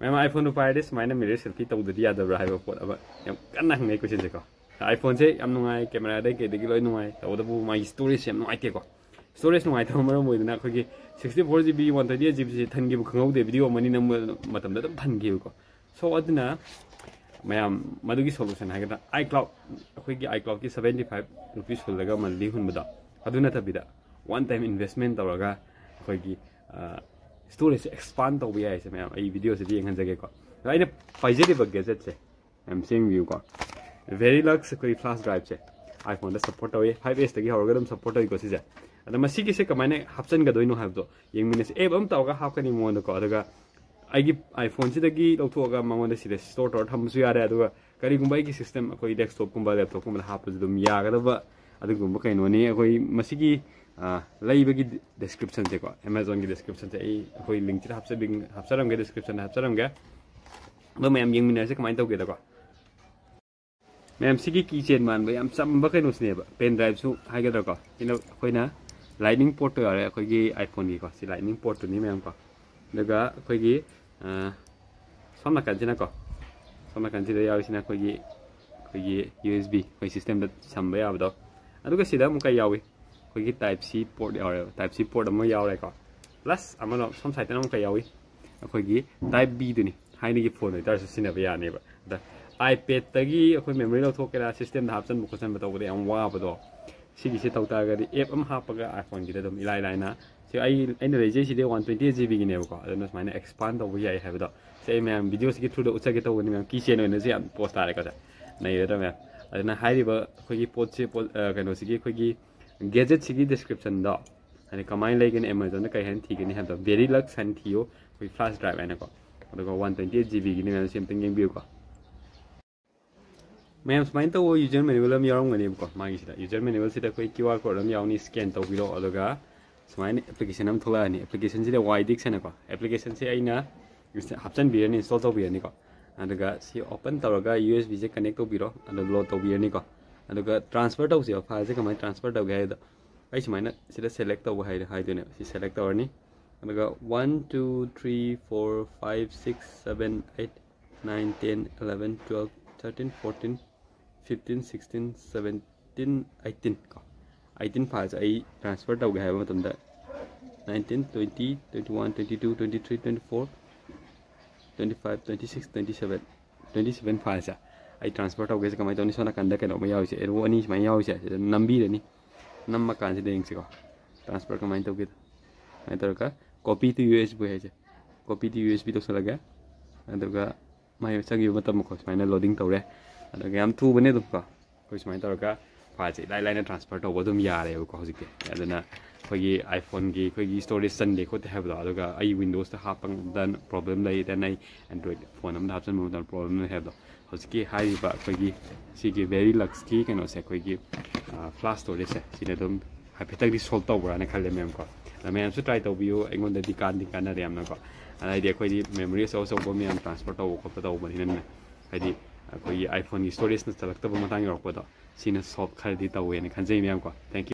ma'am iPhone पाए सुमाइना mirror selfie तौददी यादब्रा है pot अब यम कन्ना हंगे क्वेश्चन से को iPhone से यम नुंगाई कैमरा दे के दिगी लोय नुंगाई तौदबु माई स्टोरेज यम नुंगाइते को स्टोरेज नुंगाइ थम मरम मोइदना खगी 64GB 128GB से थनगी खंगौदे वीडियो मनी नम मतम दम थनगी को सो अदना मैम मदुगी सोल्यूशन है iCloud अखोगी iCloud की 75 रुपीस होलगा मंथली हुनबदा अदुना तबिदा वन टाइम इन्वेस्टमेंट तौरगा अखोगी स्टोरेज एक्सपांड तब यार से मैम आई वीडियो से येंग जगह को अने पाइजेरिब गैजेट से मैम सेम व्यू को Verilux कोई फ्लैश ड्राइव से iPhone सपोर्ट तवे 5S तगी होरगा दम सपोर्ट तई को सिजे अदा मसी की से कमाने हापसन गदोइनो हाबदो येंग मिने से एब अम तवगा हापकनी मोन को अदगा आइगी iPhone से तगी लौथोगा मंगोन से स्टोर तौर थमसु यारे अदगा करिगुंबा की सिस्टम कोई डेस्कटॉप कुंबा लैपटॉप कुंबा हापस दम यागदबा अदगुंबा कइनोनी कोई मसी की लाइबगी डिस्क्रिप्शन से को Amazon की डिस्क्रिप्शन से कोई लिंक से हापसरमगे डिस्क्रिप्शन हापसरमगे तो मैम येंग मिने से कमाइन तौगे दको मैम सी की चेन मान बे हम चंबा कइनोसने पेन ड्राइव सु हाइगदर को इनो कोइना लाइटनिंग पोर्ट तो यारे कोई iPhone की को सी लाइटनिंग पोर्ट तो नि मैम को दगा कोई समना कंजिना को समना कंजिदा याविसिना कोई USB कोई सिस्टम द संबा याबदो अदुगा सिदा मुका यावी कोई टाइप C पोर्ट यारे टाइप C पोर्ट अमा यावरे को प्लस अमा सम साइड मुका यावी कोई टाइप B दुनी हाइनि की फोन इतर सिनेबा यानेबा द iPad तगी कोई मेमोरी लौथोकेरा सिस्टम दा हापसन बुकसन बतावदे याम वाबदो सिगी से तौतागरी एप अम हापगा iPhone की दम इलाई लाइना से अने लेजे सिदे 128GB की नेबको अदना सुमाइना एक्सपांड तौब याय हाबदो से मैम वीडियोस की थ्रू द उचगे तौबनी मैम की चेन ओइना से याम पोस्ट तारे का नै रे मैम अदना हाइरिबा खोगी पोट से कनो सिगी खोगी गैजेट सिगी डिस्क्रिप्शन दो अने कमाइन लेगन Amazon कै हन थिगनी हाबदो Verilux हन थियो कोई फ्लैश ड्राइव आइना को अदगा 128GB की मैम सेमथिंग येंग बिउ को मैम सुमाइन तो वो यूजर मैनुअल में यारंगनी को मागी सिदा यूजर मैनुअल सिदा कोई QR कोड हम यावनी स्कैन तौबिरो अदगा सुमाइन एप्लीकेशन हम थोलानी एप्लीकेशन सिदा वाइडिक सेना को एप्लीकेशन से आइना हापसन बिरनी इंस्टॉल तौबिरनी को अदगा सी ओपन तौरगा USB से कनेक्ट तौबिरो अद लोड तौबिरनी को अदगा ट्रांसफर तौसे फाइल से कमाइ ट्रांसफर तौगे है आई सुमाइना सिदा सेलेक्ट तौब हाइदने सी सेलेक्ट तौरनी अदगा 1 2 3 4 5 6 7 8 9 10 11 12 13 14 15 16 17 18 को 18 फाइल्स आई ट्रांसफर तौगे है मतलब 19 20 21 22 23 24 25 26 27 27 फाइल्स आई ट्रांसफर तौगे से कमाई तौनी सोना कंदा कनो म यावसे एरो अनि समा यावसे नंबी रनी नम्मा कान से देंग से को ट्रांसफर कमाई तौगे आई तरका कॉपी टू USB है जे कॉपी टू USB तो सलगा अदगा माय सगी मतलब को माइना लोडिंग तौरे अदगा याम थू बने दुका कोई समाय तौरका फाइल लाई लाइन ट्रांसफर तौब दुम यारे को हजिके अदना खोगी iPhone की खोगी स्टोरेज संदे खोते हाबदो अदगा आई विंडोज ता हापंग दन प्रॉब्लम लाई देन आई एंड्रॉइड फोन हम हापसन मो दन प्रॉब्लम हाबदो हजिके हाइबा खोगी सिगी Verilux की कनो से खोगी फ्लैश स्टोरेज से सिने दम हाइपेटली सॉल्व तौबरा ने खले मैम को मैम से ट्राई तौबियो एंगोन दी कान रे हमना को अदि खोगी मेमोरी सो सो बो मैम ट्रांसफर तौ को पता बनि ने हाइदि कोई iPhone की स्टोरेज न चलक्तब मतंग रखपदो सिना सॉल्व खरदी तौवे ने खंजै मैम को थैंक यू